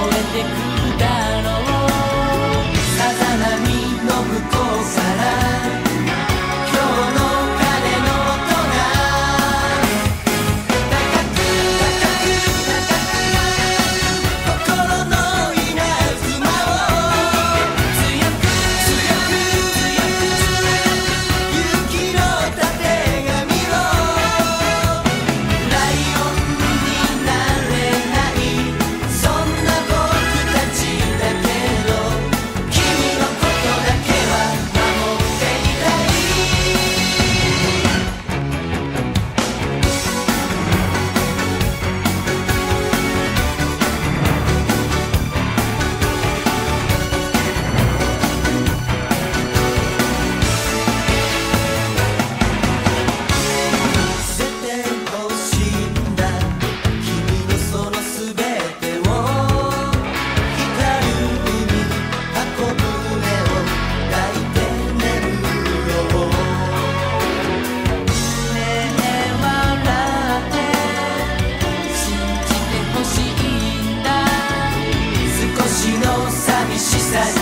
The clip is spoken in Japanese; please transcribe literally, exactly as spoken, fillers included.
えてくだろう。さざ波の向こうから今日の鐘の音が高く高く高く心の稲妻を強く強く強く勇気のたてがみをライオンになれないそんな僕たちだけど君のことだけは守っていたい。捨ててほしいんだ君のそのすべてを光る海運ぶ船を抱いて眠ろう。ねえ笑って信じてほしいんだ少しの寂しさに